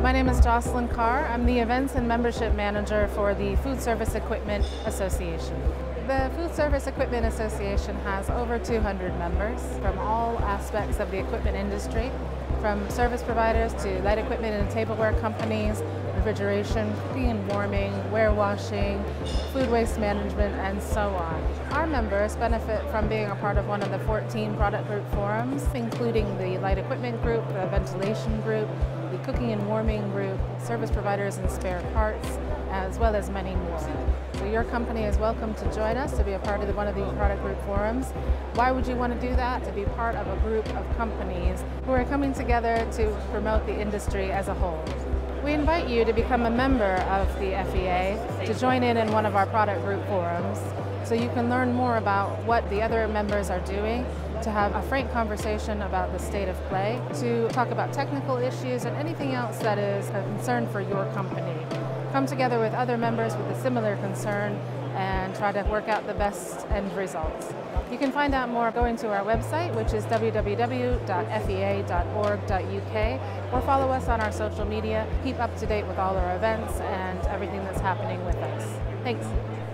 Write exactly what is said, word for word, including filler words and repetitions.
My name is Jocelyn Carr. I'm the Events and Membership Manager for the Foodservice Equipment Association. The Foodservice Equipment Association has over two hundred members from all aspects of the equipment industry, from service providers to light equipment and tableware companies, refrigeration, cooking and warming, warewashing, food waste management, and so on. Our members benefit from being a part of one of the fourteen product group forums, including the light equipment group, the ventilation group, the cooking and warming group, service providers and spare parts, as well as many more. So your company is welcome to join us to be a part of one of these product group forums. Why would you want to do that? To be part of a group of companies who are coming together to promote the industry as a whole. We invite you to become a member of the F E A, to join in in one of our product group forums, so you can learn more about what the other members are doing, to have a frank conversation about the state of play, to talk about technical issues and anything else that is a concern for your company. Come together with other members with a similar concern and try to work out the best end results. You can find out more going to our website, which is w w w dot f e a dot org dot u k, or follow us on our social media. Keep up to date with all our events and everything that's happening with us. Thanks.